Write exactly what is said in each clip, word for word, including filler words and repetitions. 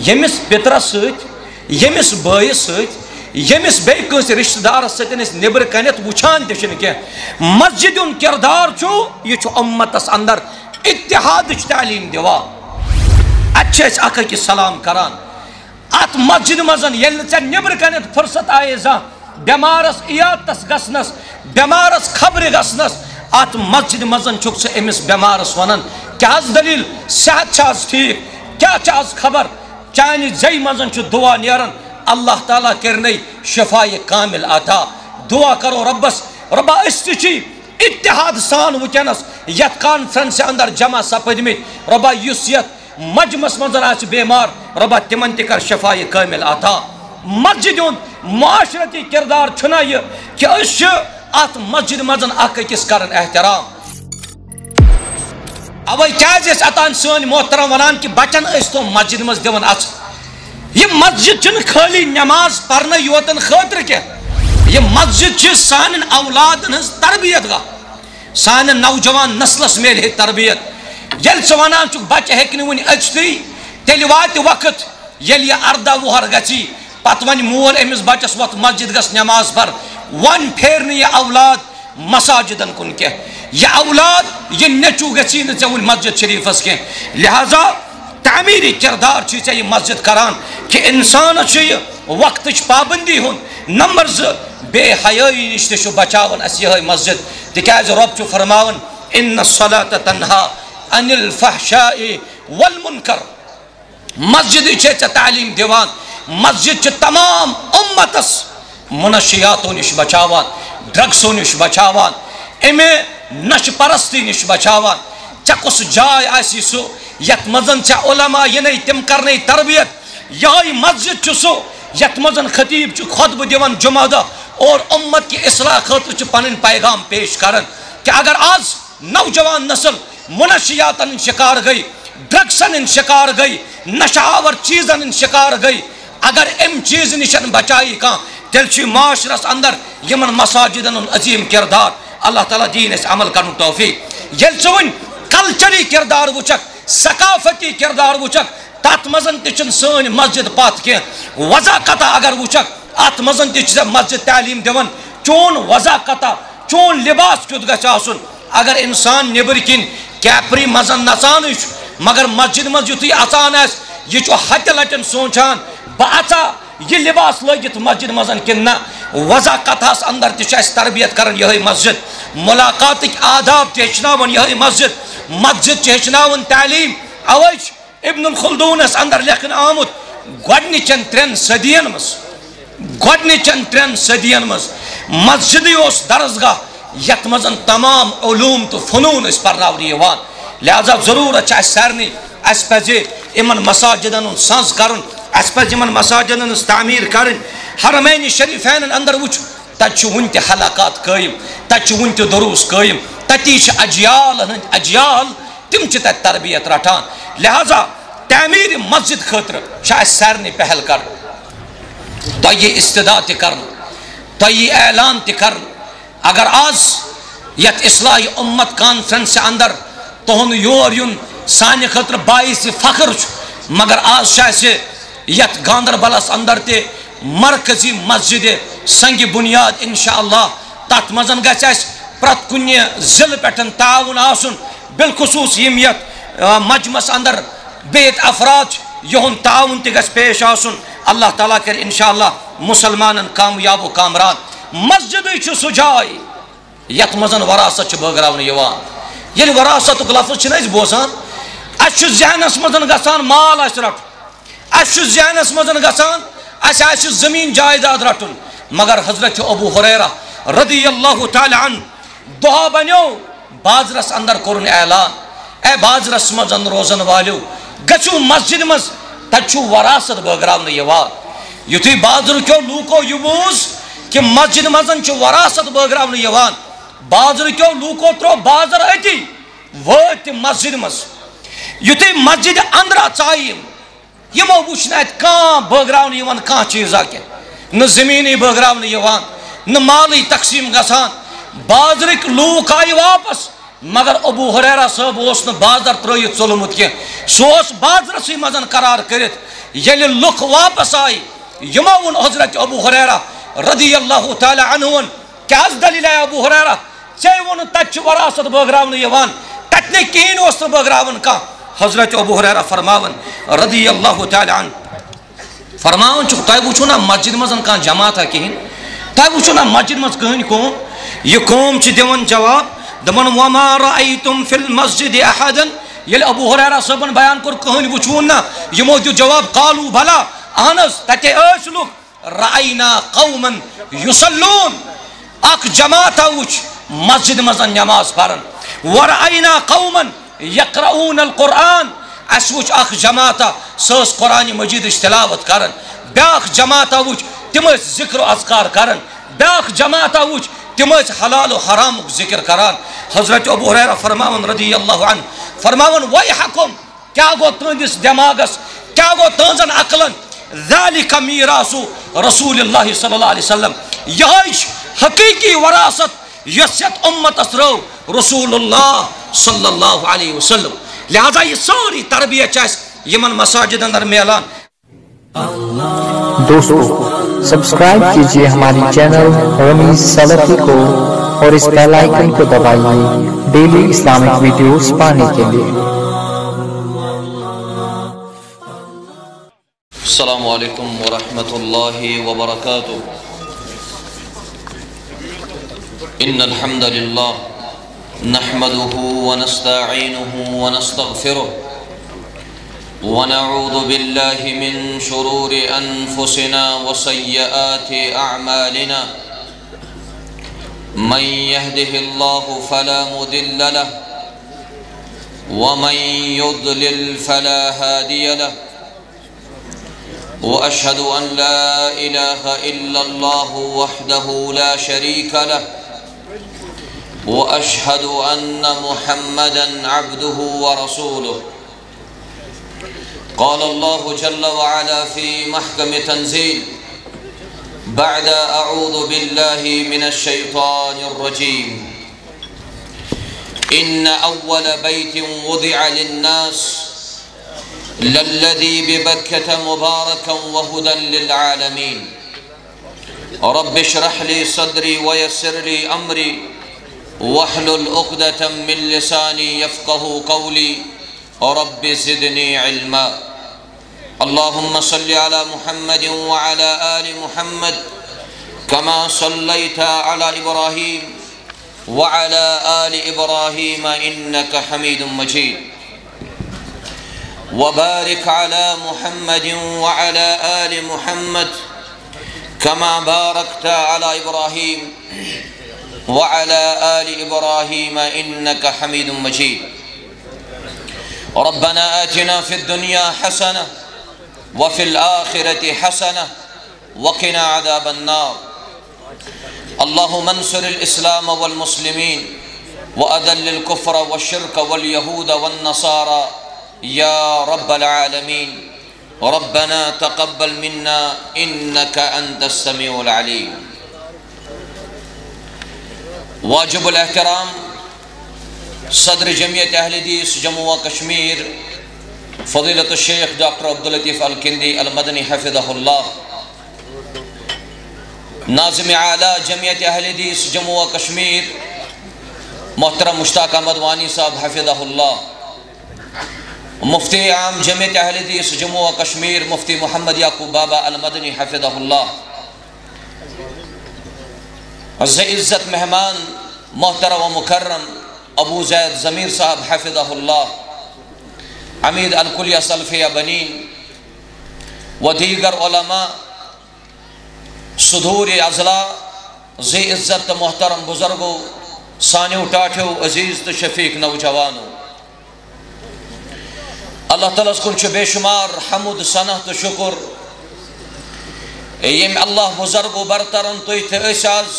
یمس پترس ست یمس بٲیس ست یمس بیٚیہِ کٲنٛسہِ رشتہٕ دارس سۭتۍ أسۍ نیبر کنیتھ وٕچھان تہِ چھِنہٕ کینٛہہ مسجد ہُنٛد کردار چھُ یہِ چھُ اُمتس اندر اتحادٕچ تعلیٖم دِوان اتہِ چھِ أسۍ اکھ أکِس سلام کران ات مسجد منٛز ییٚلہِ نہٕ ژےٚ نیبر کنیتھ فرصت آیے زانٛہہ بٮ۪مارس عیادتس گژھنس بٮ۪مارس خبرِ گژھنس ات مسجد منٛز چھُکھ ژٕ أمِس بٮ۪مارس ونان کیٛاہ حظ دلیٖل صحت چھا حظ ٹھیٖک کیٛاہ چھِ آز خبر چانہِ زیٚیہِ منٛز چھُ دعا نیران اللہ تعالیٰ کرنے شفایہِ کامل عطا دعا کرو ربس ربا أسۍ تہِ چھِ اتحاد سان وٕنکیٚنس یتھ کانفرنسہِ اندر جمع سپدمٕتۍ ربا یُس یتھ مجمس منٛز آسہِ بیمار ربا تِمن تہِ کر شفایہِ کامل عطا مسجد ہُنٛد معاشرتی کردار چھُنہ یہِ کہِ أسۍ چھِ اتھ مسجد منٛز اکھ أکِس کران احترام اوے کیازِ ٲسۍ اتان سٲنۍ محترم ونان کہِ بچن ٲسۍ تو مسجد منٛز دِوان اژٕ یہ مسجد چھنہٕ خٲلی نماز پرنہٕ یوتن خٲطرٕ کینٛہہ یہ مسجد چھِ سانٮ۪ن اولادن ہٕنٛز تربیت گاہ سانٮ۪ن نوجوان نسلس میلہِ ہے تربیت ییٚلہِ ژٕ ونان چھُکھ بچہِ ہیٚکہِ نہٕ وُنہِ أژتھٕے تیٚلہِ واتہِ وقت ییٚلہِ یہِ ارداہ وُہر گژھِ پتہٕ وَنہِ مول أمِس بچس وۄتھ مسجد گژھ نماز پر وۄنۍ پھیرِ نہٕ یہِ اولاد مساجدن کُن کینٛہہ یہِ اولاد یہِ نیٚچوٗ گژھی نہٕ ژےٚ وُنہِ مسجد شریٖفس کینٛہہ لہذا تعمیٖری کردار چھُے ژےٚ یہِ مسجد کران کہ انسانس چھُ یہِ وقتٕچ پابندی ہُنٛد نمبر زٕ بے حیٲیی نِش تہِ چھُ بچاوان اَسہِ یِہوٚے مسجد تِکیٛازِ رۄب چھُ فرماوان اِنَّ الصَّلَاةَ تَنْہَا عَنِ الْفَحْشَاءِ وَالْمُنکَر مسجدٕے چھے ژےٚ تعلیٖم دِوان مسجد چھِ تمام اُمتس منشیاتو نِش بچاوان ڈرگسو نِش بچاوان اَمہِ نشہٕ پرستی نِش بچاوان ژےٚ کُس جاے آسی سُہ یتھ منٛز ژےٚ علما یِنَے تِم کرنَے تربیت یِہوٚے مسجد چھُ سُہ یتھ منٛز خطیٖب چھُ خۄطبہٕ دِوان جمعہ دۄہ اور اُمت کہِ اصلاح خٲطرٕ چھُ پنٕنۍ پیغام پیش کران کہ اگر آز نوجوان نسل منشیاتن ہٕنٛدۍ شکار گٔے ڈرگسن ہٕنٛدۍ شکار گٔے نشہٕ آور چیٖزن ہٕنٛدۍ شکار گٔے اگر امہِ چیٖزٕ نِش بچایہِ کانٛہہ تیٚلہِ چھُ معاشرس اندر یِمن مساجدن ہُنٛد عظیٖم کردار اللہ تعالیٰ دِیِن اَسہِ عمل کرنُک توفیٖق ییٚلہِ ژٕ وۄنۍ کلچری کردار وٕچھکھ ثقافتی کردار وٕچھکھ تتھ منٛز تہِ چھنہٕ سٲنۍ مسجد پتھ کینٛہہ وضاقتہ اگر وٕچھکھ اتھ منٛز تہِ چھِ مسجد تعلیٖم دِوان چون وضاقتہ چون لباس کیُتھ گژھِ آسُن اگر انسان نیبرۍ کِنۍ کیپری منٛز نژانٕے چھُ مگر مسجد منٛز یُتھُے اژان آسہِ یہِ چھُ ہتہِ لٹٮ۪ن سونٛچان بہٕ اژا یہِ لباس لٲگِتھ مسجد منٛز کِنہٕ نہ وضاقتہس اندر تہِ چھِ اَسہِ تربیت کران یِہوٚے مسجد مُلاقاتٕکۍ آداب تہِ ہیٚچھناوان یِہوٚے مسجد مسجد چھِ ہیٚچھناوان تعلیٖم اوے چھُ ابن الخلدونس اندر لیکھنہٕ آمُت گۄڈنِچن ترٛٮ۪ن صدین منٛز گۄڈنِچن ترٛٮ۪ن صدین منٛز مسجدٕے اوس درسگاہ یتھ منٛز تمام علوٗم تہٕ فنوٗن ٲسۍ پرناونہٕ یِوان لہذا ضروٗرت چھِ اَسہِ سارنٕے اَسہِ پزِ یِمن مساجدن ہُنٛد سنٛز کرُن اَسہِ پزِ یِمن مساجدن ہٕنٛز تعمیٖر کرٕنۍ حرمینہِ شریٖفینن اندر وٕچھ تتہِ چھُ وُنہِ تہِ حلقات قٲیِم تتہِ چھُ وُنہِ تہِ دروٗس قٲیِم تتی چھِ اجیالن ہٕنٛدۍ اجیال تِم چھِ تتہِ تربیت رٹان لہذا تعمیٖرِ مسجد خٲطرٕ چھِ اَسہِ سارنٕے پہل کرُن تۄہہِ یہِ استدا تہِ کرنہٕ تۄہہِ یہِ اعلان تہِ کرنہٕ اگر آز یتھ اصلاحی اُمت کانفرنسہِ اندر تُہُنٛد یور یُن سانہِ خٲطرٕ باعثِ فخر چھُ مگر آز چھِ اَسہِ یتھ گاندربلس اندر تہِ مرکزی مسجدِ سنگہِ بُنیاد انشاء اللہ تتھ منٛز گژھِ اَسہِ پرٛٮ۪تھ کُنہِ ضلعہٕ پٮ۪ٹھ تعاوُن آسُن بالخصوٗص یِم یتھ مجمس اندر بِہِتھ افراد چھِ یِہُنٛد تعاوُن تہِ گژھِ پیش آسُن اللہ تعالیٰ کرِ انشاء اللہ مُسلمانن کامیاب و کامران مسجدٕے چھُ سُہ جاے یتھ منٛز وراثت چھُ بٲگراونہٕ یِوان ییٚلہِ وراثتُک لفظ چھِنہٕ أسۍ بوزان اَسہِ چھُ ذہنس منٛز گژھان مال آسہِ رٹُن اَسہِ چھُ ذہنس منٛز گژھان اَسہِ آسہِ زٔمیٖن جایداد رٹُن مگر حضرت ابو ہریرہ رضی اللہ تعالیٰ عنہ دۄہ بنیو بازرس اندر کوٚرُن اعلان اے بازرس منٛز روزن والیو گژھِو مسجد منٛز تتہِ چھُ وراثت بٲگراونہٕ یِوان یُتھُے بازرٕکیو لوٗکو یہِ بوٗز کہ مسجد منٛز چھُ وراثت بٲگراونہٕ یِوان بازرٕکیو لوٗکو ترٛوو بازر أتی وٲتۍ تِم مسجد منٛز یُتھُے مسجد اندرا ژایہِ یِم یِمو وٕچھ نہٕ اَتہِ کانٛہہ بٲگراونہٕ یِوان کانٛہہ چیٖزا کینٛہہ نہٕ زٔمیٖنٕے بٲگراونہٕ یِوان نہٕ مالٕے تقسیٖم گژھان بازرٕکۍ لوٗکھ آیہِ واپس مگر ابو ہریرہ صاحب اس بازر ترٲیِتھ ژوٚلمُت کینٛہہ سُہ اوس بازرسٕے منٛز قرار کٔرِتھ ییٚلہِ لُکھ واپس آیہِ یِمو ووٚن حضرت ابو ہریرہ رضی اللہ تعالیٰ عنہُن کیٛاہ حظ دٔلیٖل آے ابو ہریرہ ژےٚ ووٚنُتھ تَتہِ چھُ وراثت بٲگراونہٕ یِوان تَتہِ نَے کِہیٖنۍ اوس نہٕ بٲگراوان کانٛہہ حضرت ابو ہریرہ فرماوان رضی اللہ تعالیٰ عنہ فرماوان چھُکھ تۄہہِ وٕچھو نا مسجد منٛز کانٛہہ جماعتھا کِہیٖنۍ تۄہہِ وٕچھو نا مسجد منٛز کٕہٕنۍ قوم یہ قوم چھِ دِوان جواب دپان وما رأيتم في المسجد احدا ییٚلہِ ابو ہریرہ صٲبن بیان کوٚر کٕہٕنۍ وٕچھوُن نا یِمو دیُت جواب قالوا بھلا اہن حظ تَتے ٲسۍ لُکھ رأینا قوما یُصلوٗن اکھ جماعتھا وٕچھ مسجد منٛز نٮ۪ماز پران ورأینا قوما یقرؤون القرآن اسہِ وٕچھ اکھ جماعتھا سۄ ٲس قرآنِ مجیدٕچ تلاوت کران بیٛاکھ جماعتھا وٕچھ تِم ٲسۍ ذکر و اذکار کران بیٛاکھ جماعتھا وٕچھ تِم ٲسۍ حلال و حرامُک ذکر کران حضرت ابو ہریرہ فرماوان رضی اللہ عنہ فرماوان ویحکم کیٛاہ گوٚو تُہنٛدِس دٮ۪ماغس کیٛاہ گوٚو تُہنٛزن عقلن ذالِکَ میٖراثُ رسول اللہ صلی اللہ علیہ وسلم یِہوٚے چھِ حقیٖقی وراثت یۄس یتھ اُمتس ترٲو رسول اللہ صلی اللہ علیہ وسلم لہذا یہ ساری تربیت چھِ اَسہِ یِمن مساجد اندر میلان. دوستو سبسکرائب کیجئے ہماری چینل رمیز سلفی کو اور اس بیل آئیکن کو دبائیے ڈیلی اسلامک ویڈیوز پانے کے لیے. السلام علیکم ورحمۃ اللہ وبرکاتہ. ان الحمد للہ نحمده ونستعینه ونستغفره ونعوذ بالله من شرور أنفسنا وسيئات أعمالنا من يهده الله فلا مضل له ومن يضلل فلا هادي له وأشهد أن لا إله إلا الله وحده لا شريك له وأشهد أن محمدا عبده ورسوله. قال الله جل وعلا في محكم تنزيل بعد أعوذ بالله من الشيطان الرجيم إن أول بيت وضع للناس للذي ببكة مباركا وهدى للعالمين. رب اشرح لي صدري ويسر لي أمري واحلل عقدة من لساني يفقه قولي رب زدني علما. اللهم صل على محمد وعلى آل محمد كما صليت على إبراهيم وعلى آل إبراهيم إنك حميد مجيد. وبارك على محمد وعلى آل محمد كما باركت على إبراهيم وعلى آل إبراهيم إنك حميد مجيد. ربنا آتنا في الدنيا حسنة وفي الآخرة حسنة وقنا عذاب النار. اللهم انصر الإسلام والمسلمين وأذل الكفر والشرك واليهود والنصارى يا رب العالمين. ربنا تقبل منا إنك أنت السميع العليم. واجب الاحترام صدر جمعیت اہل حدیث جموں و کشمیر فضیلت الشیخ ڈاکٹر عبداللطیف الکندی المدنی حفظہ اللہ، ناظم اعلیٰ جمعیت اہل حدیث جموں و کشمیر محترم مشتاق احمد وانی صاحب حفظہ اللہ، مفتی عام جمعیت اہل حدیث جموں و کشمیر مفتی محمد یعقوب بابا المدنی حفظہ اللہ، عز عزت مہمان محترم و مکرم ابو زید ضمیر صاحب حفظہ اللہ، عمید الکلیہ سلفیہ بنین و دیگر علماء، صدور اضلاع، ذی عزت محترم بزرگو، سانیو ٹاٹھو عزیز تو شفیق نوجوانو. اللہ تعالیٰ کن چھو بے شمار حمد ثنا تو شکر یم اللہ بزرگو برترن تو اتحساز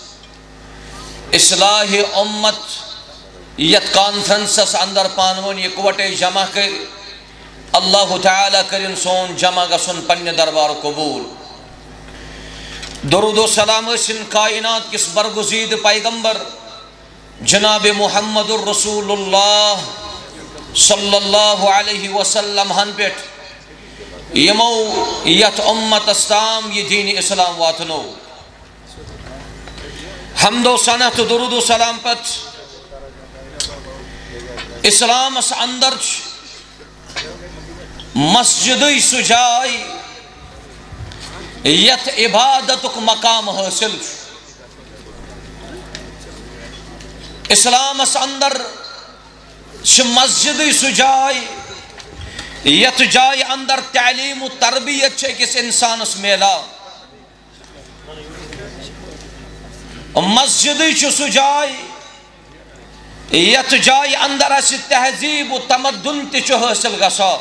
اصلاح امت یت کانفرنسس اندر پانون اکوٹے جمع کر اللہ تعالیٰ کرن سون جمع گسن پنہ دربار قبول. درود و سلام اسن کائنات کس برگزید پیغمبر جناب محمد الرسول اللہ صلی اللہ علیہ وسلم ہن پیٹ یمو یت امت استام یہ دین اسلام واتنو حمد و ثنا تو درود و سلام پت اسلام اس اندر مسجد سجائی یت عبادت کو مقام حاصل اسلام اس اندر مسجد سجائی یت جائے اندر تعلیم و تربیت چھے کس انسان اس میلا مسجد سجائی یت جائے اندر اس تہذیب و تمدن تچو حاصل گسا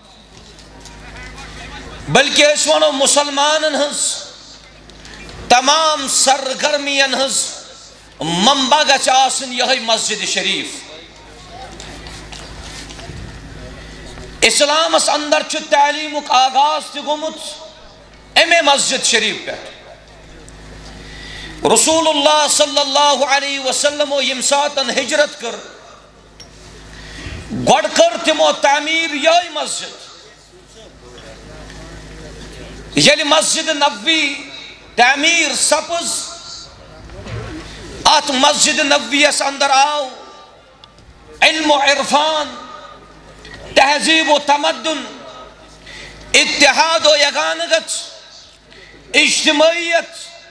بلکہ اس ونو مسلمانن ہنس تمام سرگرمین ہنس منبع گچھ آسن یہی مسجد شریف اسلام اس اندر چھو تعلیم کا آغاز تی گمت ایم مسجد شریف پہ رسول اللہ صلی اللہ علیہ وسلم و یمساتن ہجرت کر گوڑ کر تمو تعمیر یہی مسجد یلی مسجد نبوی تعمیر سپز آت مسجد نبوی اس اندر آو علم و عرفان تہذیب و تمدن اتحاد و یگانگت اجتماعیت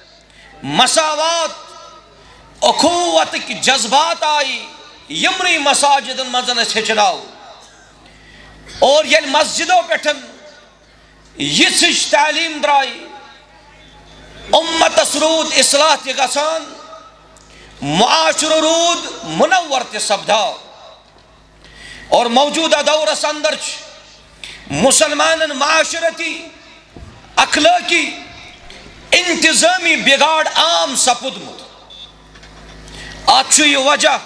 مساوات اخوت کی جذبات آئی یمری مساجد مزن ہچراو اور یہ مسجدوں پیٹھن یہ سش تعلیم درائی امت اسرود اصلاح تی گسان معاشر رود منور تی سبدھا اور موجودہ دور اندر مسلمان معاشرتی اخلاقی انتظامی بگاڑ عام سپدمت آج یہ وجہ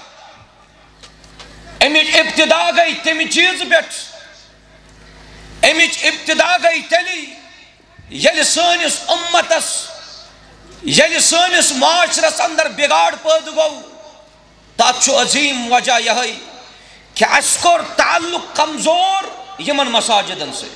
امیج ابتدا گئی تمی چیز بیٹھ امیج ابتدا گئی تلی یلی سانس امتس یلی سانس معاشرس اندر بگاڑ پید گو تاچو عظیم وجہ یہی کہ اسکر تعلق کمزور یمن مساجدن سے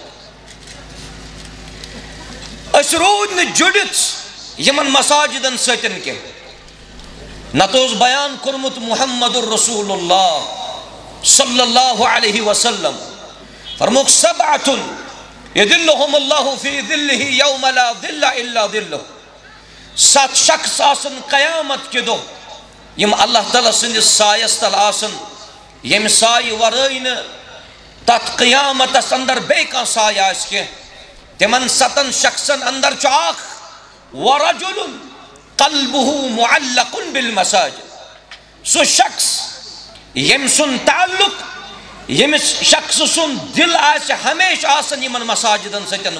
اس رود نے جڑت یمن مساجدن سیتن کے نتوز بیان کرمت محمد الرسول اللہ صلی اللہ علیہ وسلم فرموک سبعت یدلہم اللہ فی ذلہ یوم لا ذل الا ذلہ سات شخص آسن قیامت کے دو یم اللہ تعالیٰ سندس سایستل آسن یم سائی ورائن تات قیامت اس اندر بے کا سایہ اس کے تمن ستن شخصن اندر چاک ورجل قلبہ معلق بالمساجد سو شخص یم سن تعلق یم شخص سن دل آس ہمیشہ آسن یمن مساجدن ستن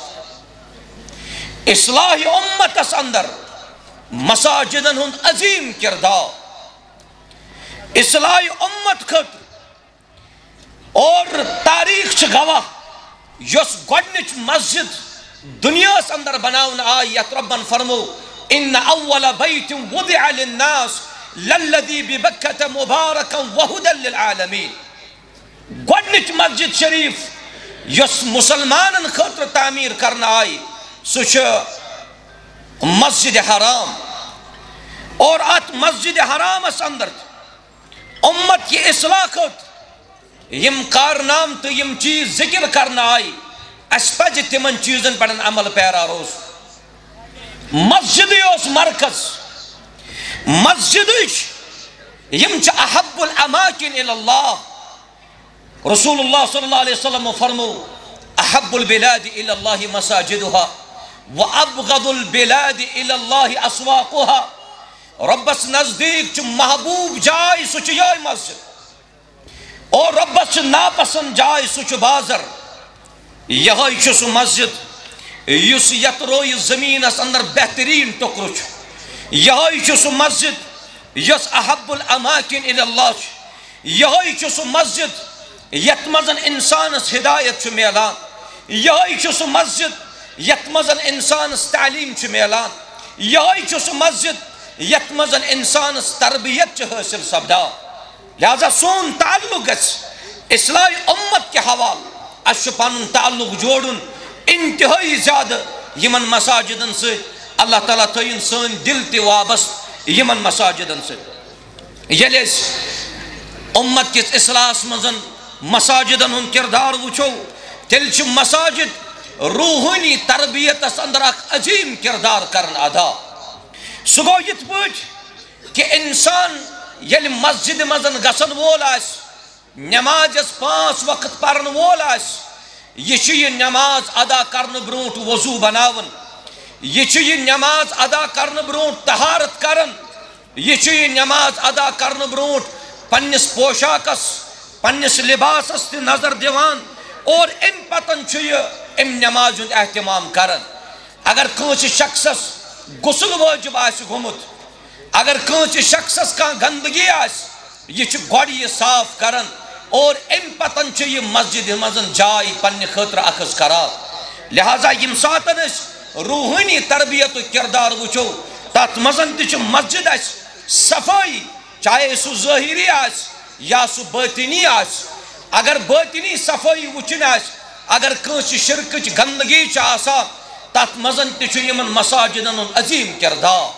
وابست اصلاح امت اس اندر مساجدن ہند عظیم کردار اصلاح امت خط اور تاریخ چھ گواہ یس گوڑنچ مسجد دنیا اس اندر بناون آئی یت ربن فرمو ان اول بیت وضع للناس للذی ببکت مبارکا وہدا للعالمین گوڑنچ مسجد شریف یس مسلمان خطر تعمیر کرنا آئی سوچ مسجد حرام اور ات مسجد حرام اس اندر امت کی اصلاح خط یم کارنام تو یم چیز ذکر کرنا آئی اس پج تمن چیزن پڑن عمل پیرا روز مسجد اس مرکز مسجد یم چا احب الاماکن الاللہ رسول اللہ صلی اللہ علیہ وسلم فرمو احب البلاد الاللہ مساجدها وابغض البلاد الاللہ اسواقها ربس نزدیک چو محبوب جائے سوچ یائی مسجد اور ربس ناپسند جائے سوچ بازر یہاں چو مسجد یس یتروی زمین اس اندر بہترین ٹکرچ یہاں چو مسجد یس احب الاماکن الاللہ یہاں چو مسجد یتمزن انسان اس ہدایت چو میلان یہاں چو مسجد یتمزن انسان اس تعلیم چو میلان یہاں چو مسجد یت مزن انسانس تربیت حاصل سپدا لہذا سون تعلق گژھِ اصلاح امت کے حوالہ اس پن تعلق جوڑن انتہائی زیادہ یمن مساجدن سے اللہ تعالیٰ تھین سن دل تہ وابست یمن مساجدن سے یل امت کس اصلاح مزن مساجدن ہن کردار وچھو تیل چھ مساجد روحانی تربیت اندر اخ عظیم کردار کرن ادا سہ گو یت پٲٹھۍ کہ انسان یل مسجد مزن گژھن وول آسہِ نماز پانچ وقت پرن وول آسہِ یہ چھ یہ نماز ادا کرن برونٹ وضو بناون یہ چھ یہ نماز ادا کرن برونٹ طہارت کرن یہ چھ یہ نماز ادا کرن برونٹ پنس پوشاکس پنس لباسس تہ نظر دیوان اور ام پتن چھ یہ ام نماز ہند اہتمام کرن اگر کانس شخصس غسل واجب آسہ گومت اگر کانس شخصس کان گندگی آسہ یہ چھ گۄڈٕ یہ صاف کرن اور ام پتن چھ یہ مسجد مزن جائے پنہ خاطر اخذ کران لہذا یم ساتن اس روحانی تربیت و کردار وچو تات مزن تہ چھ مسجد اس صفائی چاہے سو ظاہری آس یا سو باطنی آس اگر باطنی صفائی وچن آس اگر کانس شرکچ گندگی چھ آسان تات مزن تہ چھ یمن مساجدن عظیم کردار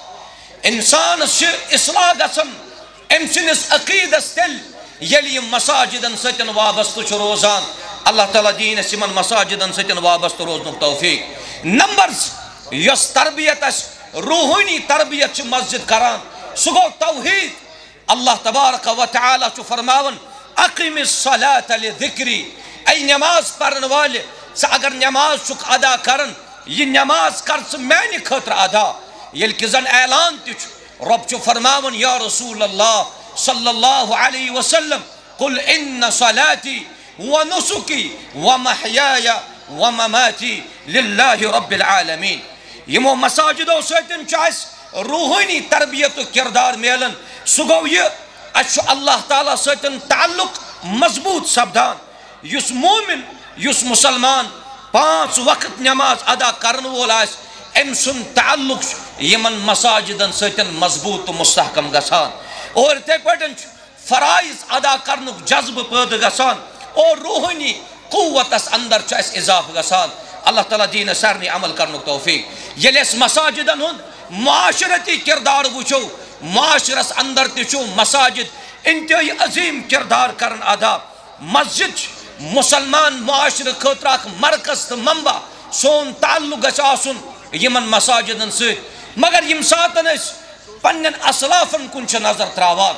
انسان چھ اصلاح گژھن ام سنس عقیدس تل یل یہ مساجدن ستن وابستہ چھ روزان اللہ تعالیٰ دین اس یمن مساجدن ستن وابستہ روزنک توفیق نمبرز یس تربیت اس روحانی تربیت چھ مسجد کران سہ گو توحید اللہ تبارک و تعالی چھ فرماون اقم الصلاة لذکری اے نماز پرن والے سہ اگر نماز چھ ادا کرن یہ نماز کر سہ میانہ خاطر ادا یل کہ زن اعلان تہ رب چھ فرماون یا رسول اللہ صلی اللہ علیہ وسلم قل ان صلاتی ونسکی ومحیای ومماتی للہ رب العالمین یمو مساجدو ستن چھ روحانی تربیت و کردار میلن سہ گو یہ اس اللہ تعالیٰ ستن تعلق مضبوط سپدان یس مومن یس مسلمان پانچ وقت نماز ادا کرن وول آس ام سن تعلق یمن مساجدن ستن مضبوط و مستحکم گژھان اور تے پٹن فرائض ادا کرنک جذب پید گژھان اور روحانی قوت اس اندر چھ اس اضافہ گژھان اللہ تعالیٰ دین سارنی عمل کرنک توفیق یل اس مساجدن ہند معاشرتی کردار وچو معاشرس اندر تچو مساجد انتہائی عظیم کردار کرن ادا مسجد مسلمان معاشر خاطر اخ مرکز تو منبع سون تعلق گژھِ آسن یمن مساجدن ست مگر یم ساتن اس پنن اسلافن کن چھ نظر تراوان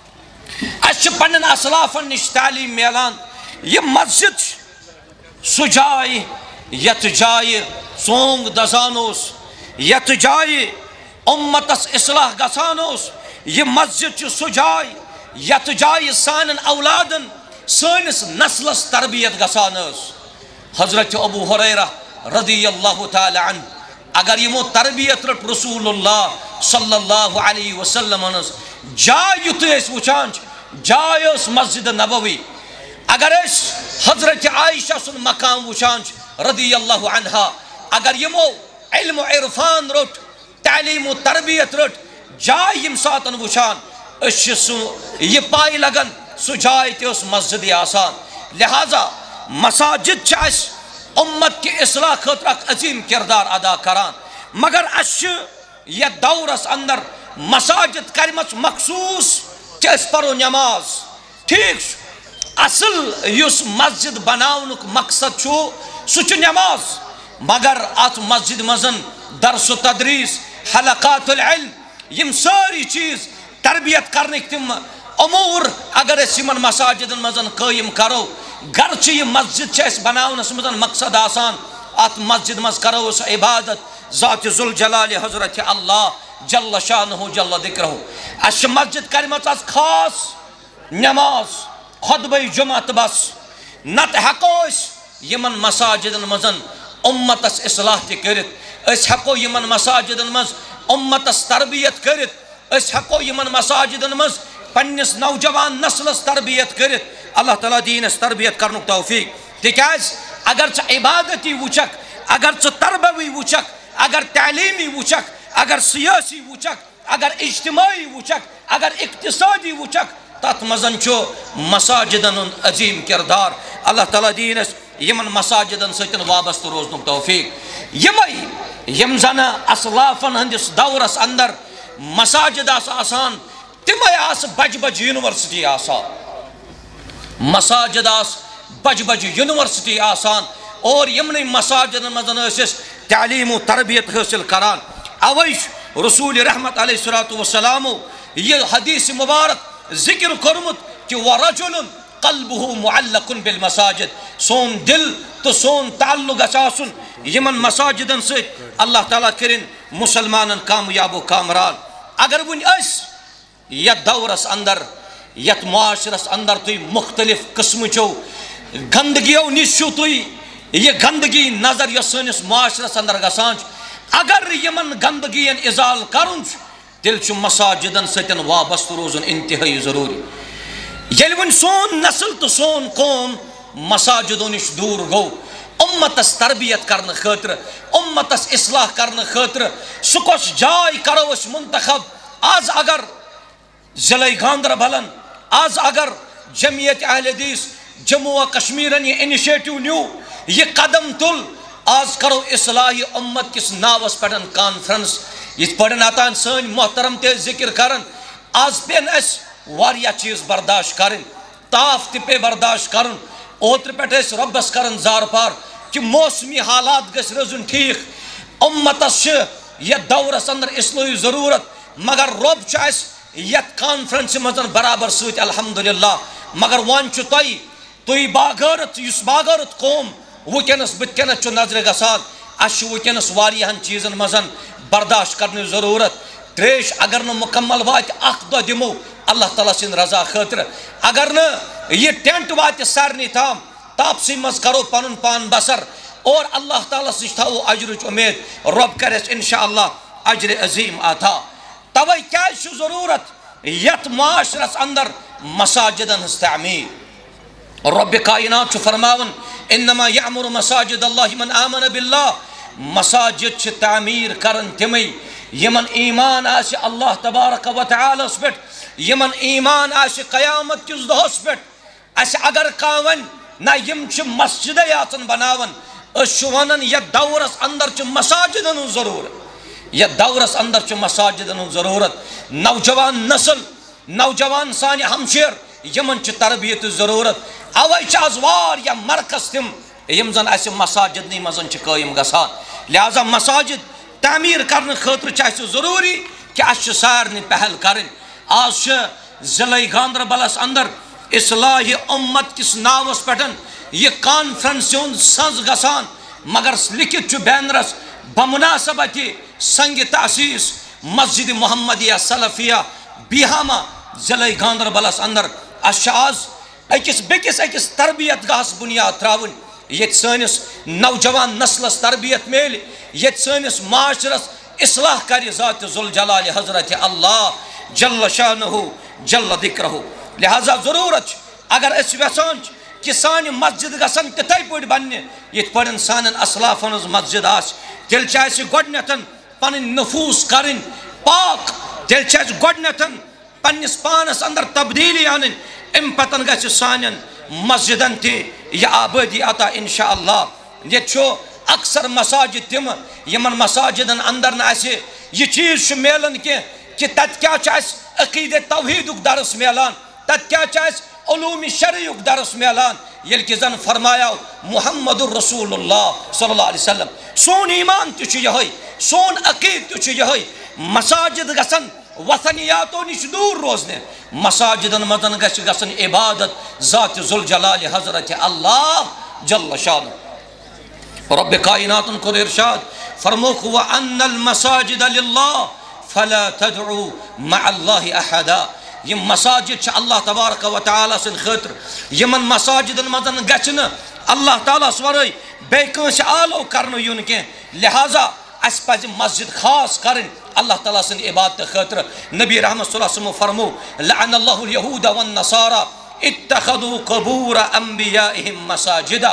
اس پنن اسلافن نش تعلیم میلان یہ مسجد سہ جائے یت جائے سونگ دزانوس یت جائے امتس اصلاح گژھانوس یہ مسجد چھ سہ جائے یت جائے سانن اولادن سانس نسلس تربیت گژھانوس حضرت ابو ہریرہ رضی اللہ تعالی عنہ اگر یمو تربیت رٹ رسول اللہ صلی اللہ علیہ وسلم جائے یت اس وچان جائے اس مسجد نبوی اگر اس حضرت عائشہ سن مقام وچان رضی اللہ عنہا اگر یمو علم و عرفان رٹ تعلیم و تربیت رٹ جائے یم ساتن وچان اس یہ پائی لگن سو جائے تے اس مسجد آسان لہذا مساجد چھ امت کی اصلاح خاطر اخ عظیم کردار ادا کران مگر اس یہ دورس اندر مساجد کرمچ مخصوص کہ اس پرو نماز ٹھیک اصل یس مسجد بناونک مقصد چھو سہ نماز مگر ات مسجد مزن درس و تدریس حلقات العلم یم ساری چیز تربیت کرنک تم امور اگر اس یمن مساجدن مزن قائم کرو گرچہ یہ مسجد چھ اس بناونس مزن مقصد آسان ات مسجد مز کرو اس عبادت ذات ذوالجلال حضرت اللہ جل شانہ جل ذکرہ اس مسجد کرمت از خاص نماز خطبہ جمعت بس نت ہکو اس یمن مساجدن مزن امتس اصلاح تہ کرت اس ہکو یمن مساجدن مز امتس تربیت کرت اس ہکو یمن مساجدن مز پنس نوجوان نسلس تربیت کرت اللہ تعالیٰ دینس تربیت کرنک توفیق تکیاز اگر ژٕ عبادتی وچک اگر ژٕ تربوی وچک اگر تعلیمی وچک اگر سیاسی وچک اگر اجتماعی وچک اگر اقتصادی وچک تات مزن چھو مساجدن عظیم کردار اللہ تعالیٰ دین اس یمن مساجدن سیتن وابست روزن توفیق یمائی یم زن اسلافن ہندس دورس اندر مساجد آس آسان تمائی آس بج بج یونیورسٹی آسان مساجد آس بج بج یونیورسٹی آسان اور یمن مساجد مزن اس تعلیم و تربیت حاصل کران اویش رسول رحمت علیہ الصلوۃ والسلام یہ حدیث مبارک ذکر کرمت کہ ورجل قلبه معلق بالمساجد سون دل تو سون تعلق اساسن یمن مساجدن سے اللہ تعالیٰ کرن مسلمانن کامیاب و کامران اگر ون اس یت دورس اندر یت معاشرس اندر تھی مختلف قسم چو گندگیو نش چھو تھی یہ گندگی نظر یہ سنس معاشرس اندر گسان اگر یمن گندگی ازال کرن تیل چھ مساجدن ستن وابست روزن انتہائی ضروری یل ون سون نسل تو سون قوم مساجدوں نش دور گو امتس تربیت کرنے خاطر امتس اصلاح کرنے خاطر سکوش جائے کرو اس منتخب آز اگر ضلع گاندربلن آز اگر جمعیت اہل حدیث جموں و کشمیرن یہ انیشیٹو نیو یہ قدم تل آز کرو اصلاحی امت کس ناوس پڑھن کانفرنس یہ پڑھن آتان سن محترم تے ذکر کرن آز پین اس واریا چیز برداشت کرن تاف تپے برداشت کرن اوتر پیٹھ اس ربس کرن زار پار کہ موسمی حالات گس روزن ٹھیک امتس یہ دورس اندر اصلاحی ضرورت مگر رب چاہس یت کانفرنس مزن برابر سوت الحمدللہ مگر وان چھ تئی تئی باغارت یس باغارت قوم وکنس بتکنس چھ نظر گسان اس وکنس واریہن چیزن مزن برداشت کرنے ضرورت تریش اگر نہ مکمل وات اخ دہ دمو اللہ تعالیٰ سن رضا خاطر اگر نہ یہ ٹینٹ وات سارنی تام تاپسی مز کرو پنن پان بسر اور اللہ تعالیٰ سچ تھاو اجرچ امید رب کرس انشاءاللہ اجر عظیم آتا توئی کیا چھ ضرورت یت معاشرس اندر مساجدن ہنز تعمیر رب کائنات چھ فرماون انما یعمر مساجد اللہ من آمن باللہ مساجد چھ تعمیر کرن تمی یمن ایمان آسی اللہ تبارک و تعالی اس پٹ یمن ایمان آسی قیامت کس دہس پٹ اس اگر کاون نا یم چھ مسجد یاتن بناون اس شوانن یا دورس اندر چھ مساجدن ضرورت یا دورس اندر چھ مساجدن ضرورت نوجوان نسل نوجوان سانی ہمشیر یمن چھ تربیت ضرورت اوائی چھ ازوار یا مرکز تم یم زن ایسے مساجد نہیں مزن چھ قائم گسان لہذا مساجد تعمیر کرنے خاطر چاہیے ضروری کہ اس سارنی پہل کرن آج ضلع گاندربلس اندر اصلاح امت کس ناوس پٹن یہ کانفرنس سز گسان مگر لکھت بینرس بمناسبت سنگ تاسیس مسجد محمدیہ سلفیہ بیہامہ ضلع گاندربلس اندر اشاز اکس بیکس اکس تربیت گاہس بنیاد تراون یہ سنس نوجوان نسلس تربیت میل یہ سنس معاشرس اصلاح کر ذات ذوالجلال حضرت اللہ جل شانہ جل ذکرہ لہذا ضرورت اگر اس ویسان کہ سان مسجد گسن تتھے پٲٹھۍ بننہِ یِتھ پٲٹھۍ سانٮ۪ن اسلافن ہٕنٛز مسجد آسہِ تیٚلہِ چھِ اَسہِ گۄڈنٮ۪تھ پنٕنۍ نفوٗس کَرٕنۍ پاک تیٚلہِ چھِ اَسہِ گۄڈنٮ۪تھ پننِس پانس اندر تبدیلی اَنٕنۍ اَمہِ پتن گژھِ سانٮ۪ن مسجدن تہِ یہِ آبٲدی عطا انشاء اللہ ییٚتہِ چھُ اکثر مساجد تِم یِمن مساجدن اندر نہٕ اَسہِ یہِ چیٖز چھُ میلان کینٛہہ کہ تتہِ کیٛاہ چھُ اَسہِ عقیٖدے توحیٖدُک درس میلان تتہِ کیٛاہ چھُ اَسہِ علوٗمِ شرعیُک درس میلان ییٚلہِ کہِ زن فرمایا محمد رسول اللہ صلی اللہ علیہ وسلم سون ایمان تہِ چھُ یِہوٚے سون عقیٖد تہِ چھُ یِہوٚے مساجد گژھن وطنیاتو نش دور روزنے مساجدن مدن گژھِ گژھن عبادت ذات ذوالجلال حضرت اللہ جل شانہ رب کائناتن کو ارشاد فرموک وَأَنَّ الْمَسَاجِدَ لِلَّهِ فَلَا تَدْعُوا مَعَ اللَّهِ أَحَدًا یہ مساجد چھ اللہ تبارک و تعالی سن خاطر یمن مساجدن مدن گچن اللہ تعالی سورے بے کانس آلو کرن یون کی لہذا اس پز مسجد خاص کرن اللہ تعالی سن عبادت خاطر نبی رحمت صلی اللہ علیہ وسلم فرمو لعن اللہ اليہود والنصارى اتخذوا قبور انبیائهم مساجدا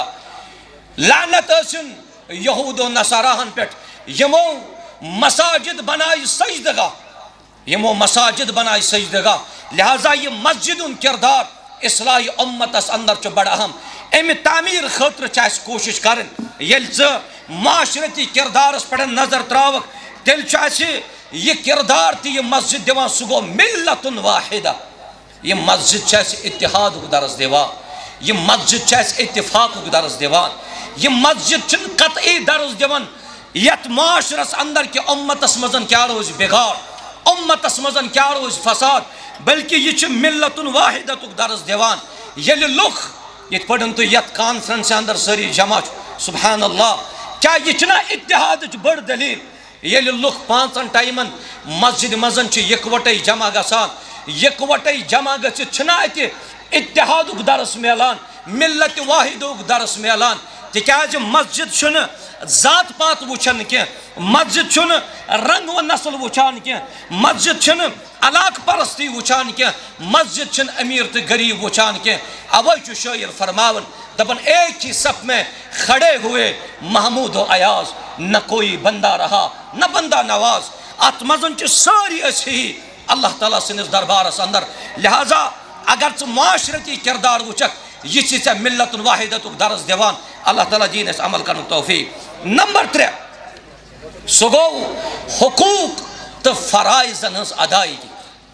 لعنت اسن یہود و نصاراہن پیٹھ یمو مساجد بنائی سجدگاہ یمو مساجد بنائے سجدگاہ. لہذا یہ مسجد ان کردار اصلاحی امتس اندر چھ بڑا اہم. امی تعمیر خاطر چھ کوشش کرن. یل ژٕ معاشرتی کردارس پہ نظر تراوک تیل چھ یہ کردار تی یہ مسجد دیوان سہ گو ملت واحدہ. یہ مسجد چھ اتحاد درس دیوان. یہ مسجد چھ اتفاق درس دیوان. یہ مسجد چھن قطعی درس دیوان یت معاشرس اندر کہ امتس مزن کیا روز بگاڑ, امتس مزن کیا روز فساد, بلکہ یہ چھ ملت واحدہ درس دیوان. یل لوک یت پڑھن تو یت کانفرنس اندر ساری جمع سبحان اللہ. کیا یہ چھنا اتحاد بڑ دلیل. یل لوک پانچن ٹائمن مسجد مزن چھ یکوٹے جمع گسان. یکوٹے جمع گژھِتھ چھنا اتہ اتحاد درس میلان, ملت واحد درس میلان. تکیاز مسجد چھن ذات پات وچھن کی, مسجد چھن رنگ و نسل وچھان کی, مسجد چھن علاق پرستی وچھان کی, مسجد چھن امیر تو غریب وچھان کی. اوے چھ شاعر فرماون دپن ایک ہی صف میں کھڑے ہوئے محمود و ایاز, نہ کوئی بندہ رہا نہ بندہ نواز. ات مزن چھ ساری اسی اللہ تعالیٰ سنس دربارس اندر. لہذا اگر ژٕ معاشرتی کردار وچھک یہ چھ ملت واحدت درس دیوان. اللہ تعالیٰ دین اس عمل کرن توفیق. نمبر ترے سہ گو حقوق تو فرائضن ہز ادائیگی.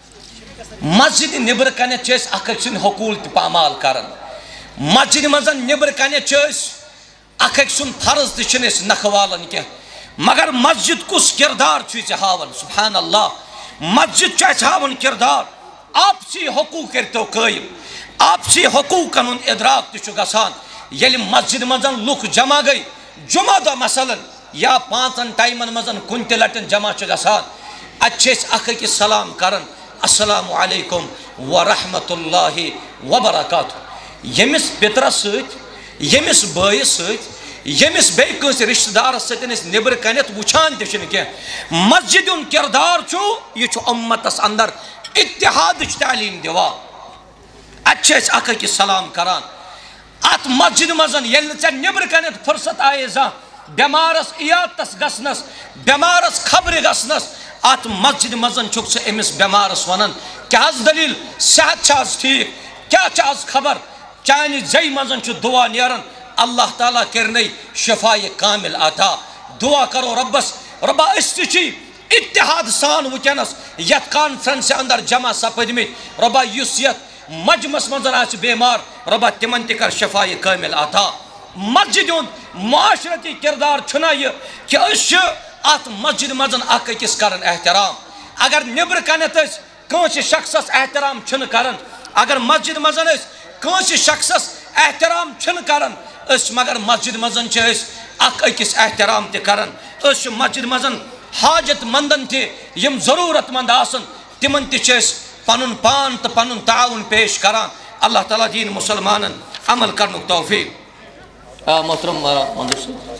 مسجد نبر کنے چھ اکھ أکۍ سٕنٛدۍ حقوق تہ پامال کران. مسجد مزن نبر کنے چھ اکھ أکۍ سُنٛد فرض تہ چھن أسۍ نکھٕ والان کینٛہہ, مگر مسجد کس کردار چھُے ژےٚ ہاوان. سبحان اللہ. مسجد چھُ اَسہِ ہاوان کردار آپسی حقوق کرتو قائم, آپسی حقوقن ہُنٛد ادراک تہ چھُ گژھان. ییٚلہِ مسجد مزن لُکھ جمع گئی جمعہ دۄہ مثلاً یا پانچن ٹائمن مزن کُنہِ تہِ لٹہِ جمع چھِ گژھان, اتہِ چھِ أسۍ اکھ أکِس سلام کران السلام علیکم ورحمۃ اللہ وبرکاتہ. ییٚمِس پترس سۭتۍ, ییٚمِس بٲیِس سۭتۍ, ییٚمِس بیٚیہِ کٲنٛسہِ رشتہٕ دارس سۭتۍ أسۍ نٮ۪برٕ کنٮ۪تھ وٕچھان تہِ چھِنہٕ کینٛہہ. مسجد ہُنٛد کردار چھُ یہِ چھُ اُمتس اندر اتحادٕچ تعلیٖم دِوان. اتہِ چھِ أسۍ اکھ أکِس سلام کران. ات مسجد مزن ییٚلہِ نہٕ ژےٚ نٮ۪برٕ کنٮ۪تھ فرصت آیے زانٛہہ بٮ۪مارس عیادتس گژھنس, بٮ۪مارس خبرِ گژھنس, ات مسجد مزن چھُکھ ژٕ أمِس بٮ۪مارس ونان کیٛاہ حظ دلیٖل, صحت چھا حظ ٹھیٖک, کیٛاہ چھِ آز خبر. چانہِ زیٚیہِ منٛزن چھُ دعا نیران اللہ تعالیٰ کرنَے شفایہِ کامل عطا. دعا کرو رۄبس, رۄبا أسۍ تہِ چھِ اتحاد سان وٕنکٮ۪نس یتھ کانفرنسہِ اندر جمع سپدمٕتۍ. رۄبا یُس یتھ مجمس منٛز آسہِ بیمار, رۄبا تِمن تہِ کر شفایہِ کامل عطا. مسجد ہُنٛد معاشرتی کردار چھُنا یہِ کہِ أسۍ چھِ اتھ مسجد منٛز اکھ أکِس کران احترام. اگر نٮ۪برٕ کنٮ۪تھ أسۍ کٲنٛسہِ شخصس احترام چھِنہٕ کران, اگر مسجد منٛز أسۍ کٲنٛسہِ شخصس احترام چھِنہٕ کران, أسۍ مگر مسجد منٛز چھِ أسۍ اکھ أکِس احترام تہِ کران. أسۍ چھِ مسجد منٛز حاجت مندن تہِ یِم ضروٗرت منٛد آسان تِمن تہِ چھِ أسۍ پنُن پان تہٕ پنُن تعاوُن پیش کران. اللہ تعالیٰ دین مسلمانن عمل کرنُک توفیق. محترم منظور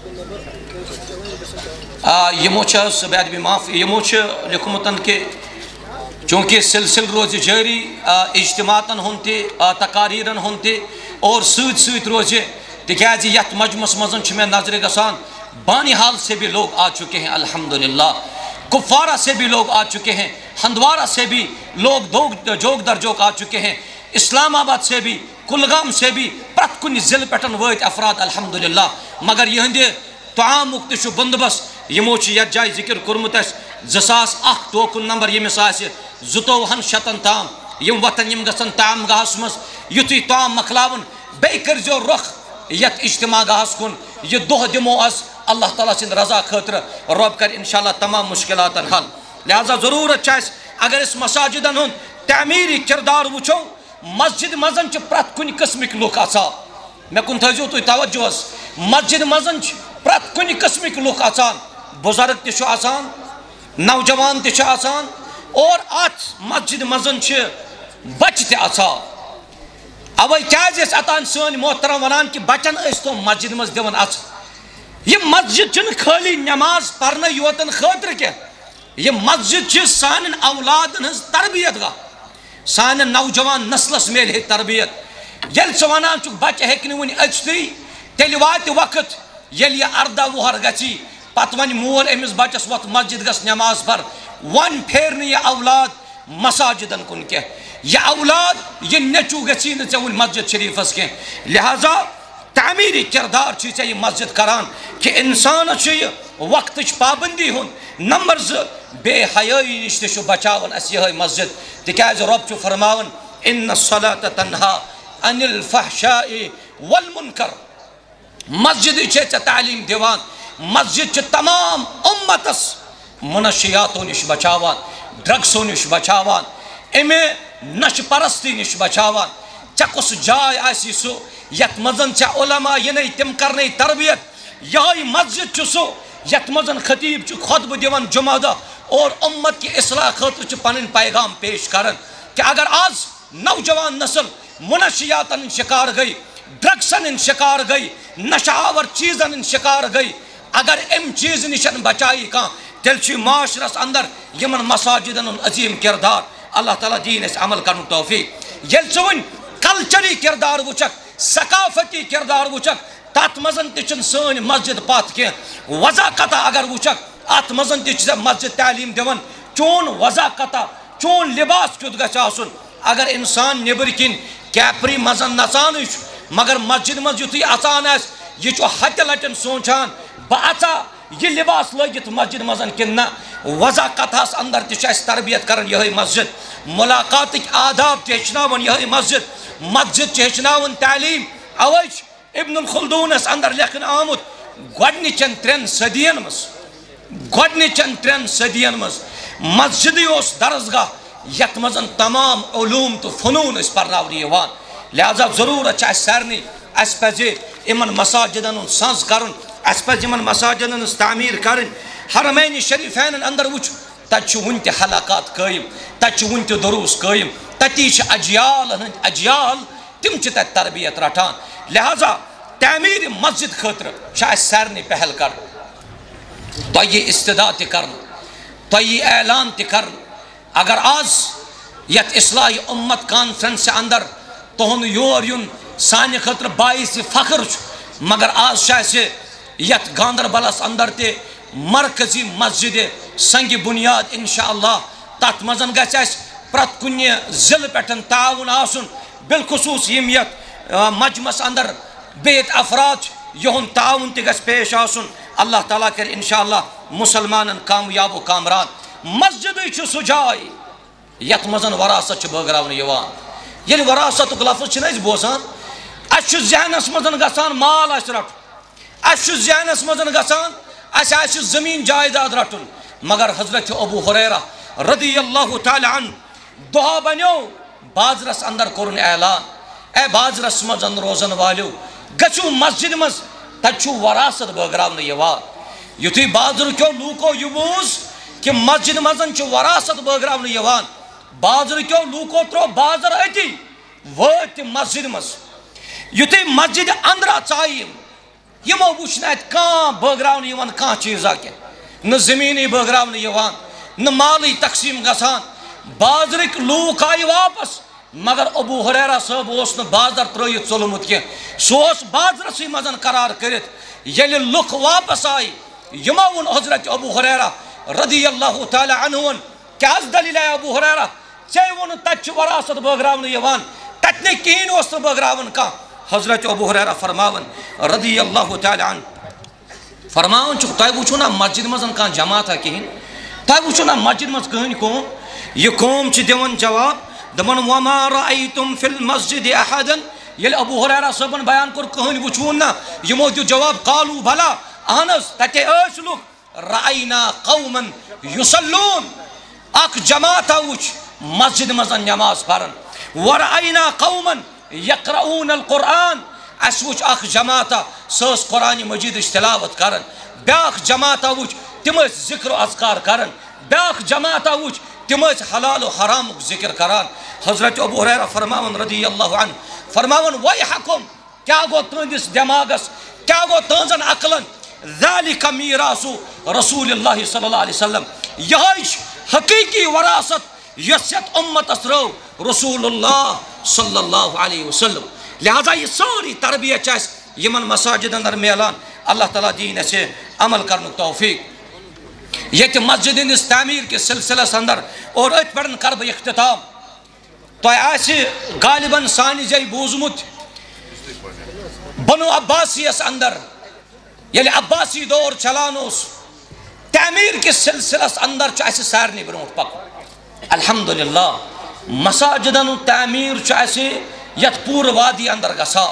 صٲب یمو چھِ بے ادبی معاف, یمو چھِ لیوکھمُت کہ چونکہ سلسل روزِ جٲری اجتماعاتن ہُنٛد تہِ تقاریٖرن ہُنٛد تہِ اور سۭتۍ سۭتۍ روزِ, تِکیٛازِ یتھ مجمس منٛز چھُ مےٚ نظرِ گژھان بانِحال سے بھی لوگ آ چکے ہیں الحمدللہ, کپوارہ سے بھی لوگ آ چکے ہیں, ہندوارہ سے بھی لوگ جوگ در جوگ آ چکے ہیں, اسلام آباد سے بھی, کلگام سے بھی, پرٛٮ۪تھ کُنہِ ضلعہٕ پٮ۪ٹھ وٲتۍ افراد الحمدللہ. مگر یِہنٛدِ طعامُک تہِ چھُ بندوبست. یِمو چھُ یتھ جایہِ ذکر کوٚرمُت اَسہِ زٕ ساس اکھ ٹوکُن نمبر ییٚمِس آسہِ زٕتووُہن شتن تام یِم وتھن یِم گژھن طعام گاہس منٛز. یُتھُے طعام مۄکلاوُن بیٚیہِ کٔرۍزیو رۄخ یتھ اجتماع گاہس کُن. یہِ دۄہ دِمو أسۍ اللہ تعالیٰ سٕنٛدِ رضا خٲطرٕ, رۄب کرِ انشاءاللہ تمام مشکلاتن حل. لہذا ضروٗرت چھِ اَسہِ اگر أسۍ مساجدن ہُنٛد تعمیٖری کردار وٕچھو, مسجد منٛز چھِ پرٛٮ۪تھ کُنہِ قٕسمٕکۍ لُکھ آسان. مےٚ کُن تھٲیزیو تُہۍ توجہ حظ, مسجد منٛز چھِ پرٛٮ۪تھ کُنہِ قٕسمٕکۍ لُکھ آسان. بُزرگ تہِ چھُ آسان, نوجوان تہِ چھُ آسان, اور اتھ مسجد منٛز چھِ بچہِ تہِ آسان. اوے کیٛازِ ٲسۍ اتان سٲنۍ محترم ونان کہِ بچن ٲسۍ تو مسجد منٛز دِوان اَژٕ. یہ مسجد چھنہٕ خٲلی نٮ۪ماز پرنہٕ یوتن خٲطرٕ کینٛہہ, یہ مسجد چھِ سانٮ۪ن اولادن ہٕنٛز تربیت گاہ. سانٮ۪ن نوجوان نسلس میلہِ ہے تربیت. ییٚلہِ ژٕ ونان چھُکھ بچہِ ہیٚکہِ نہٕ وُنہِ أژتھٕے, تیٚلہِ واتہِ وقت ییٚلہِ یہِ ارداہ وُہر گژھِ, پتہٕ ونہِ مول أمِس بچس وۄتھ مسجد گژھ نٮ۪ماز پر, ون پھیر یہ اولاد مساجدن کن کی یہ اولاد یہ نچو گچی نہ ون مسجد شریفس کی لہذا تعمیری کردار چھ یہ مسجد کران کہ انسان یہ وقت پابندی ہن نمبر ز بے حیائی نش تہ بچاون اس یہ مسجد تکیاز رب چھ فرماون ان الصلاة تنہا عن الفحشاء والمنکر مسجد چھ تعلیم دیوان مسجد چھ تمام امتس منشیاتوں نش بچاوان ڈرگسوں نش بچاوان امی نش پرستی نش بچاوان چھ کس جائے آسی سو یت مزن چھ علماء ینی تم کرنے تربیت یہی مسجد چھ سو یت مزن خطیب چھ خطب دیوان جمعہ دا اور امت کی اصلاح خاطر چھ پنن پیغام پیش کرن کہ اگر آج نوجوان نسل منشیاتن شکار گئی ڈرگسن شکار گئی نشاور چیزن شکار گئی اگر ام چیز نشن بچائی کان تیل چھ معاشرس اندر یمن مساجدن عظیم کردار اللہ تعالیٰ دین اس عمل کرن توفیق یل چون کلچری کردار وچک ثقافتی کردار وچک تات مزن تچن سن مسجد پات کی وضاقتہ اگر وچک ات مزن تچ مسجد تعلیم دیون چون وضاقتہ چون لباس کیت گژھِ آسن اگر انسان نبر کن کیپری مزن نژان مگر مسجد مز یتھے اژان آسہِ یہ ہتہ لٹن سوچان بہ اژا یہ لباس لگت مسجد مزن کن نہ وضاقتہس اندر تہ تربیت کرن یہ مسجد ملاقاتک آداب تہ ہیچناون یہ مسجد مسجد چھ ہیچناون تعلیم اوے ابن الخلدونس اندر لکھن آمت گۄڈنِچن ترٛٮ۪ن صدین مز گۄڈنِچن ترٛٮ۪ن صدین مز مسجدی اوس درسگاہ یت مزن تمام علوم تو فنون اس پرناونہٕ یوان لہذا ضرورت چھ اس سارنٕے اس پزِ یمن مساجدن ہُنٛد سنٛز کرُن اس پزِ یمن مساجدن ہٕنٛز تعمیٖر کرٕنۍ حرمین شریفینن اندر وچھ تتہِ چھُ وُنہِ تہِ حلقات قٲیِم تتہِ چھُ وُنہِ تہِ دروس قٲیِم تتی چھِ اجیال ہٕنٛدۍ اجیال تِم چھِ تتہِ تربیت رٹان لہذا تعمیٖر مسجد خٲطرٕ چھِ اسہِ سارنٕے پہل کرُن تۄہہِ یہِ استدعا تہِ کرنہٕ تۄہہِ یہِ اعلان تہِ کرنہٕ اگر آز یت اصلاحی امت کانفرنس اندر تہند یور یون سانہ خاطر باعث فخر مگر آز یت گاندربلس اندر تہ مرکزی مسجد سنگ بنیاد انشاءاللہ تت مزن گژھِ اسہِ پرٛٮ۪تھ کُنہِ ضلعہٕ پٮ۪ٹھ تعاوُن آسُن بالخصوص یم یت مجمس اندر بیت افراد یہند تعاوُن تہ گژھِ پیش آسُن اللہ تعالیٰ کر انشاءاللہ مسلمانن کامیاب و کامران مسجد چھ سہ جاے یت مزن وراثت چھ بٲگراونہٕ یوان ییٚلہِ وراثتُک لفظ چھِنہٕ أسۍ بوزان اَسہِ چھُ ذہنس منٛز گژھان مال آسہِ رٹُن اَسہِ چھُ ذہنس منٛز گژھان اَسہِ آسہِ زٔمیٖن جایداد رٹُن مگر حضرت ابو ہریرہ رضی اللہ تعالیٰ عنہ دۄہا بنیو بازرس اندر کوٚرُن اعلان اے بازرس منٛز روزن والیو گژھِو مسجد منٛز تتہِ چھُ وراثت بٲگراونہٕ یوان یُتھُے بازرٕکیو لوٗکو یہِ بوٗز کہ مسجد مزن چھ وراثت بٲگراونہٕ یوان بازرٕکیو لوٗکو ترٛوو بازر أتی وٲتۍ مسجد مز یُتھُے مسجد اندرا ژایہِ یِم یِمو وُچھ نہٕ اَتہِ کانٛہہ بٲگراونہٕ یِوان کانٛہہ چیٖزا کینٛہہ نہ زٔمیٖنٕے بٲگراونہٕ یِوان نہ مالٕے تقسیٖم گژھان بازرٕکۍ لوٗکھ آیہِ واپس مگر ابو ہریرہ صٲب اوس نہٕ بازر ترٛٲیِتھ ژوٚلمُت کینٛہہ سُہ اوس بازرسٕے منٛز قرار کٔرِتھ ییٚلہِ لُکھ واپس آیہِ یِمو ووٚن حضرت ابو ہریرہ رضی اللہ تعالیٰ عنہ کیا دلیل ہے ابو ہریرہ ژےٚ ووٚنُتھ تتہِ چھُ وراثت بٲگراونہٕ یِوان تتہِ نہٕ کِہیٖنۍ اوس نہٕ بٲگراوان کانٛہہ حضرت ابو ہریرہ فرماون رضی اللہ تعالیٰ عنہ فرماون چھُکھ تۄہہِ وٕچھو نا مسجد منٛز کانٛہہ جماعتہ کِہیٖنۍ تۄہہِ وٕچھو نا مسجد منٛز کٕہٕنۍ قوم یہِ قوم چھِ دِوان جواب دپان وما رأیتم فی المسجد احدا ییٚلہِ ابو ہریرہ صٲبن بیان کوٚر کٕہٕنۍ وٕچھوُن نا یِمو دیُت جواب قالوٗ بھلا اہن حظ تتے ٲسۍ لُکھ رأینا قومن یُصلوٗن اکھ جماعتہ وٕچھ مسجد منٛز نٮ۪ماز پران ورأینا قومن یقرؤون القرآن اسہِ وٕچھ اکھ جماعتہ سۄ ٲس قرآنِ مجیدٕچ تلاوت کران بیٛاکھ جماعتہ وٕچھ تِم ٲسۍ ذکر و اذکار کران بیٛاکھ جماعتہ وٕچھ تِم ٲسۍ حلال و حرامُک ذکر کران حضرت ابو ہریرہ فرماون رضی اللہ عنہ فرماون ویحکم کیٛاہ گوٚو تُہنٛدِس دٮ۪ماغس کیٛاہ گوٚو تُہنٛزن عقلن ذالک میراث رسول اللہ صلی اللہ علیہ وسلم یہے حقیقی وراثت یس یتھ امتس ترٲو رسول اللہ صلی اللہ علیہ وسلم لہذا یہ ساری تربیت چھ یمن مساجد اندر میلان اللہ تعالیٰ دین اسے عمل کرنک توفیق یہ مسجد ہندس تعمیر کے سلسلس اندر اور ات پہ کر بہ اختتام تہ غالباً سانہ جائے بوزمت بنو عباسیس اندر یل عباسی دور چلان اس تعمیر کے سلسلس اندر اس سارے برونٹ پک الحمدللہ مساجدن تعمیر یت پور وادی اندر گسا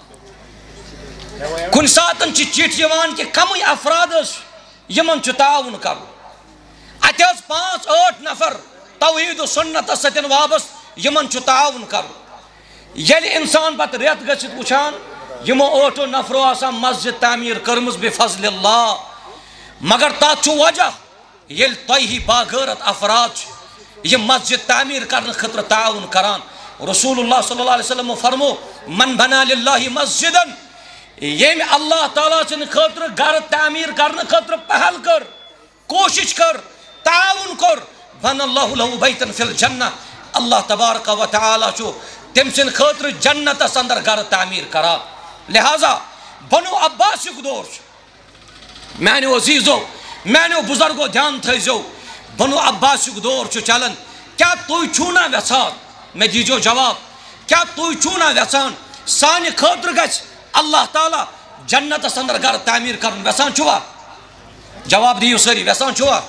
کن ساتن چٹھ یوان کہ کم افراد یمن تعاون کر ات پانچ ٲٹھ نفر توحید و سنت ستن وابست یمن تعاون کر یل انسان پتہ ریت گژھتھ وچھان یمو ٲٹھو نفرو آسان مسجد تعمیر کرمز بفضل اللہ مگر تات وجہ یل تہ باغیرت افراد یہ مسجد تعمیر کرنے خطر تعاون کران رسول اللہ صلی اللہ علیہ وسلم فرمو من بنا للہ مسجدن یم اللہ تعالیٰ سن خطر گھر تعمیر کرنے خطر پہل کر کوشش کر تعاون کر بن اللہ لہو بیتن فی الجنہ اللہ تبارک و تعالیٰ چھو تم سن خطر جنت اندر گھر تعمیر کرا لہذا بنو عباس دور میانو عزیزو میانو بزرگو دھیان تھیزو بنو عباس دور چلان کیا تھی چھونا ویسان میں دیجو جواب کیا تھی چھونا ویسان سانہ خاطر گژھِ اللہ تعالیٰ جنت اندر گھر تعمیر کرن ویسان چھوا جواب دیو ساری ویسان چھوا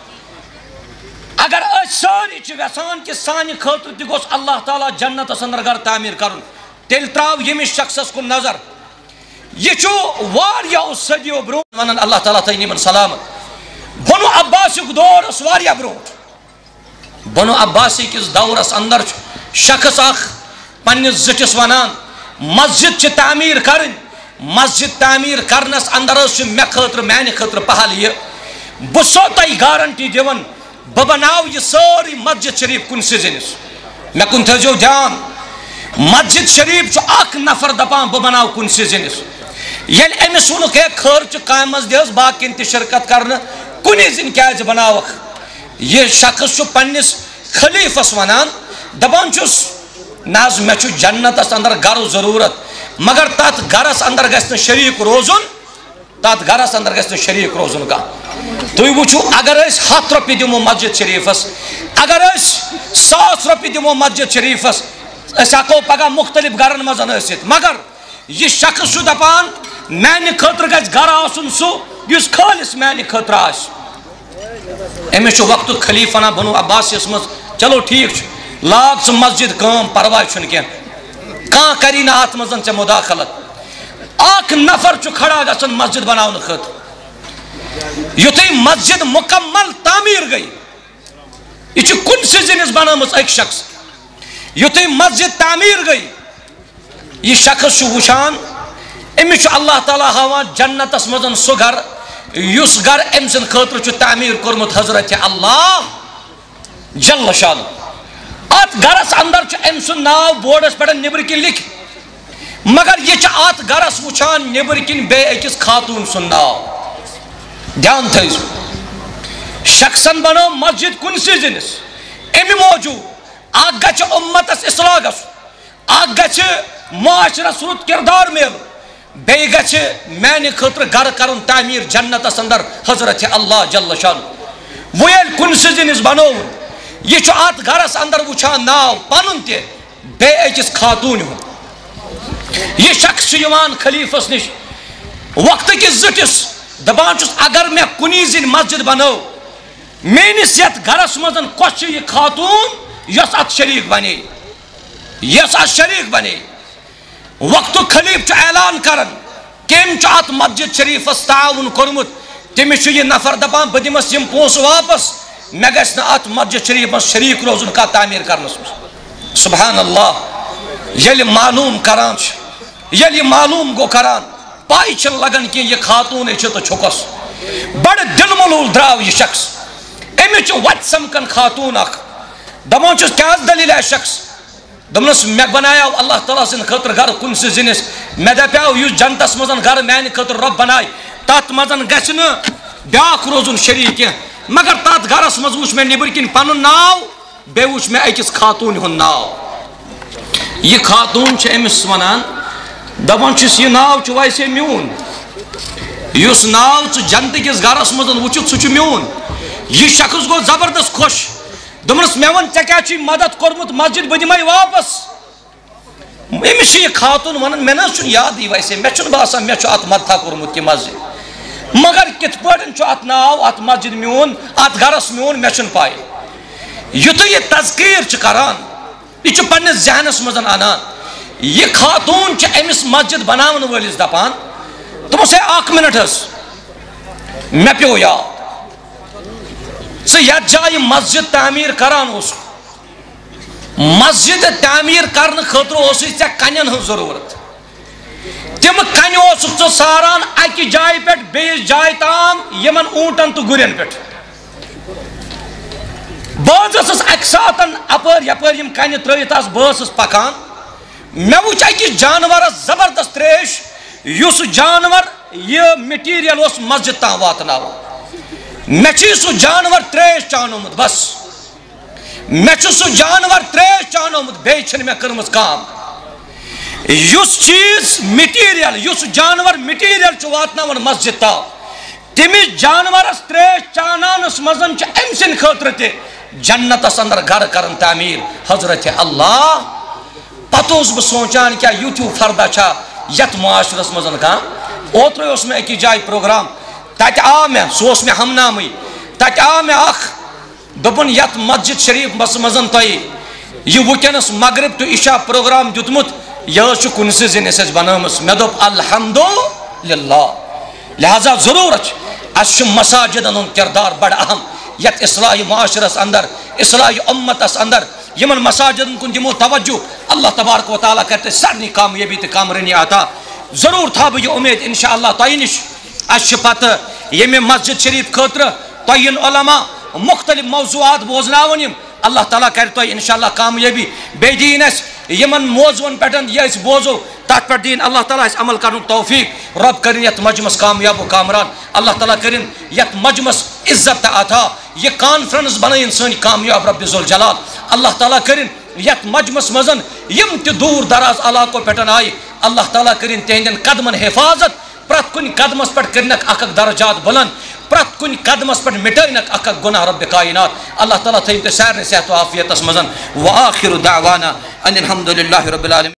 اگر اس ساری چھ ویسان کہ سانہ خاطر تہ گوٚژھ اللہ تعالیٰ جنت اندر گھر تعمیر کرن تیل تراو یمس شخصس کن نظر یہ چھو واریاہو صدیو برونٛٹھ ونان اللہ تعالیٰ تھٲیِن یمن سلامت بنو عباسک دور اس واریاہ برونٛٹھ بنو عباسی کس دورس اندر شخص اخ پننس زٹھس ونان مسجد چھ تعمیر کرن مسجد تعمیر کرنس اندر مے خاطر میانہ خاطر پہل یہ بہ سو تہ گارنٹی دون بہ بناو یہ ساری مسجد شریف کنسہ زنس مے کن تھیزو دھیان مسجد شریف اخ نفر دپان بہ بناو کنسہ زنس یل امس ونک ہے خرچ کامس دس باقین تہ شرکت کرنا کنی زن کیاز بناوک یہ شخص پنس خلیفس ونان دپان چھس ناز مے چھ جنتس اندر گھر ضرورت مگر تات گھرس اندر گژھِ شریک روزن تات گھرس اندر گژھِ شریک روزن کانٛہہ تُہۍ وٕچھِو اگر أسۍ ہتھ رۄپیہِ دِمو مسجد شریفس اگر أسۍ ساس رۄپیہِ دِمو مسجد شریفس أسۍ ہٮ۪کو پگاہ مختلف گھرن منٛز ٲسِتھ مگر یہ شخص چھُ دپان میانہِ خٲطرٕ گژھِ گھر آسُن سُہ یُس خٲلِص میانہِ خٲطرٕ آسہِ أمِس چھُ وقتُک خلیٖف ونان بنو عباسیس منٛز چلو ٹھیٖک چھُ لاگ ژٕ مسجد کٲم پرواے چھُنہٕ کینٛہہ کانٛہہ کری نہٕ اتھ منٛز ژےٚ مداخلت اکھ نفر چھُ کھڑا گژھان مسجد بناونہٕ خٲطرٕ یُتھُے مسجد مکمل تعمیٖر گٔے یہِ چھِ کُنسٕے زٔنِس بنٲومٕژ أکۍ شخص یُتھُے مسجد تعمیٖر گٔے یہ شخص چھُ وٕچھان أمِس چھُ اللہ تعالیٰ ہاوان جنتس منٛز سُہ گھر یُس گھر أمۍ سٕنٛدِ خٲطرٕ چھُ تعمیٖر کوٚرمُت حضرت اللہ جل شانہ ات گھرس اندر چھُ أمۍ سُنٛد ناو بورڈس پٮ۪ٹھ نیبرٕ کِنۍ لیکھِتھ مگر یہ چھُ ات گھرس وٕچھان نیبرٕ کِنۍ بیٚیہِ أکِس خاتوٗن سُنٛد ناو دھیان تھٲیزو شخصن بنٲو مسجد کُنسٕے زٔنِس اَمہِ موٗجوٗب اکھ گژھِ اُمتس اصلاح گژھُن اکھ گژھِ معاشرس رُت کردار میلُن بیٚیہِ گژھِ میانہِ خٲطرٕ گھر کرُن تعمیٖر جنتس اندر حضرت اللہ جل شانہ وۄنۍ ییٚلہِ کُنسٕے زٔنِس بنووُن یہ چھُ ات گھرس اندر وٕچھان ناو پنُن تہِ بیٚیہِ أکِس خاتوٗنہِ ہُنٛد یہ شخص چھُ یِوان خلیٖفس نِش وقتہٕ کِس زٹھس دپان چھُس اگر مےٚ کُنی زٔنۍ مسجد بنٲو میٲنِس یتھ گھرس منٛز کۄس چھِ یہِ خاتوٗن یۄس اتھ شریٖک بنے یۄس اتھ شریٖک بنے وقتُک خلیٖف چھُ اعلان کران کٔمۍ چھُ اتھ مسجد شریٖفس تعاوُن کوٚرمُت تٔمِس چھُ یہِ نفر دپان بہٕ دِمس یِم پونٛسہٕ واپس مےٚ گژھِ نہٕ اتھ مسجد شریٖف منٛز شریٖک روزُن کانٛہہ تعمیٖر کرنس منٛز سبحان اللہ ییٚلہِ معلوٗم کران چھِ ییٚلہِ یہِ معلوٗم گوٚو کران پاے چھنہٕ لگان کینٛہہ یہِ خاتوٗنٕے چھِ تہٕ چھُکس بڑٕ دِل ملوٗل درٛاو یہِ شخص أمِس چھُ وتہِ سمکان خاتوٗن اکھ دپان چھُس کیٛاہ حظ دٔلیٖل آسہِ شخص دوٚپنس مےٚ بنایو اللہ تعالیٰ سٕنٛدِ خٲطرٕ گھر کُنسٕے زٔنِس مےٚ دپیو یُس جنتس منٛز گھر میانہِ خٲطرٕ رۄب بنایہِ تتھ منٛز گژھِ نہٕ بیٛاکھ روزُن شریٖک کینٛہہ مگر تتھ گھرس منٛز وٕچھ مےٚ نیبرٕ کِنۍ پنُن ناو بیٚیہِ وٕچھ مےٚ أکِس خاتوٗنہِ ہُنٛد ناو یہِ خاتوٗن چھِ أمِس ونان دپان چھُس یہِ ناو چھُ ویسے میون یس ناو ژٕ جنتہٕ کِس گرس منٛز وٕچھِتھ سُہ چھُ میون. یہ شخص گو زبردست خوش. دوٚپنَس مےٚ وَن ژےٚ کیٛاہ چھُے مدد کوٚرمُت مسجد بہٕ دِمَے واپس. أمِس چھِ یہِ خاتون وَنان مےٚ نہ حظ چھُنہٕ یادٕے ویسے مےٚ چھُنہٕ باسان مےٚ چھُ اَتھ مدتھا کوٚرمُت یہِ مسجد. مگر کِتھ پٲٹھۍ چھُ اَتھ ناو اَتھ مسجد میون اَتھ گرس میون مےٚ چھُنہٕ پاے. یُتھُے یہِ تذکیٖر چھُ کران یہِ چھُ پننِس ذہنس منٛز اَنان یہِ خاتون چھِ أمِس مسجد بناون وٲلِس دپان دوٚپُس ہے اکھ مِنٹ حظ مےٚ پیوٚو یاد ژٕ یتھ جایہِ مسجد تعمیٖر کران اوسُکھ مسجد تعمیٖر کرنہٕ خٲطرٕ اوسُے ژےٚ کنٮ۪ن ہٕنٛز ضروٗرت. تِم کنہِ اوسُکھ ژٕ ساران اکہِ جایہِ پٮ۪ٹھ بیٚیِس جایہِ تام یِمن اوٗنٹن تہٕ گُرٮ۪ن پٮ۪ٹھ. بہٕ حظ ٲسٕس اکہِ ساتہٕ اپٲرۍ یپٲرۍ یِم کنہِ ترٲیِتھ آسہٕ بہٕ ٲسٕس پکان مےٚ وٕچھ أکِس جانورس زبردست تریش یُس جانور یہِ میٹیٖریل اوس مسجد تام واتناوان. مےٚ چھُ سُہ جانور تریش چاونومُت بس مےٚ چھُ سُہ جانور تریش چاونومُت بیٚیہِ چھنہٕ مےٚ کٔرمٕژ کٲم. یُس چیٖز میٹیٖریل یُس جانور میٹیٖریل چھُ واتناوان مسجد تام تٔمِس جانورس تریش چاوناونس منٛز چھِ أمۍ سٕنٛدِ خٲطرٕ تہِ جنتس اندر گرٕ کران تعمیٖر. حضرت اللہ پتہٕ اوسُس بہٕ سونچان کیٛاہ یُتھ ہیوٗ فردا چھا یتھ معاشرس منٛز کانٛہہ. اوترے اوس مےٚ أکِس جایہِ پروگرام تتہِ آو مےٚ سُہ اوس مےٚ ہمنامٕے تتہِ آو مےٚ اکھ دوٚپُن یتھ مسجد شریٖفس منٛز تۄہہِ یہِ وٕنکیٚنس مغرب ٹُو عشاء پروگرام دیُتمُت یہِ حظ چھُ کُنسٕے زٔنِس اَسہِ بنٲومٕژ. مےٚ دوٚپ الحمدُاللہ. لہذا ضروٗرت چھِ اَسہِ چھُ مساجدن ہُنٛد کردار بڑٕ اہم یتھ اصلاحی معاشرس اندر اصلاحی اُمتس اندر یِمن مساجدن کُن دِمو توجہ اللہ تبارک و تعالیٰ کرِ تۄہہِ سارنٕے کامیٲبی تہٕ کامرٲنی عطا. ضروٗر تھاو بہٕ یہِ اُمید انشاء اللہ تۄہہِ نِش. اَسہِ چھِ پتہٕ ییٚمہِ مسجد شریٖف خٲطرٕ تۄہہِ یِن علما مختلف موضوعات بوزناوُن یِم اللہ تعالیٰ کرِ تۄہہِ انشاء اللہ کامیٲبی. بیٚیہِ دِیِن اَسہِ یِمن موضوعن پٮ۪ٹھ یہِ أسۍ بوزو تتھ پٮ۪ٹھ دِیِن اللہ تعالیٰ اَسہِ عمل کرنُک توفیٖق. رۄب کٔرِنۍ یتھ مجمس کامیاب و کامران. اللہ تعالیٰ کٔرِنۍ یتھ مجمس عزت تہٕ عطا. یہِ کانفرنس بنٲیِن سٲنۍ کامیاب رب ذوالجلال. اللہ تعالیٰ کٔرِنۍ یتھ مجمس منٛز یِم تہِ دوٗر دراز علاقو پٮ۪ٹھ آیہِ اللہ تعالیٰ کٔرِنۍ تِہنٛدٮ۪ن قدمن حفاظت. پرٛٮ۪تھ کُنہِ قدمس پٮ۪ٹھ کٔرِنکھ اکھ اکھ درجات بلند. پرٛٮ۪تھ کُنہِ قدمس پٮ۪ٹھ مِٹٲینکھ اکھ اکھ گۄناہ رب کاینات. اللہ تعالیٰ تھٲیِن تُہۍ سارنٕے صحت و عافیتس منٛز. وآخر دعوانا ان الحمدُاللہ رب العالمین.